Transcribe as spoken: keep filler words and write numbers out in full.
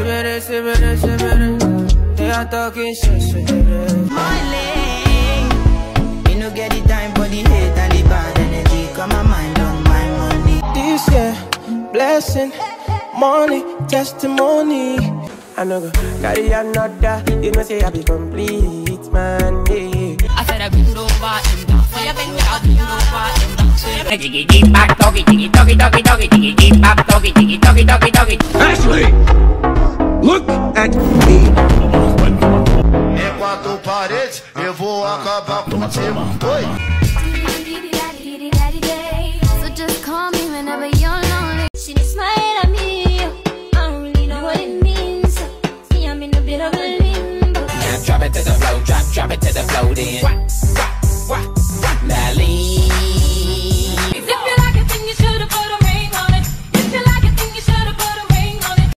Sibere, sibere, sibere. They are talking shit, shit, shit. Money, me no get the time for the hate and the bad energy. Got my mind on my money. This year, blessing, money, testimony. I know go carry another. You know say I be complete, man. Yeah. I said I bend over and down. So you bend down, bend over and down. So you Jiggy jiggy back, doggy, jiggy doggy doggy doggy, jiggy jiggy back, doggy, jiggy doggy doggy doggy. Ashley, look at me. Enquanto paredes, eu vou acabar contigo. Oi. So just call me whenever you're lonely. She smile at me. I don't really know what it means. See, I'm in a bit of a limbo. Drop it to the floor, drop, drop it to the floor, then.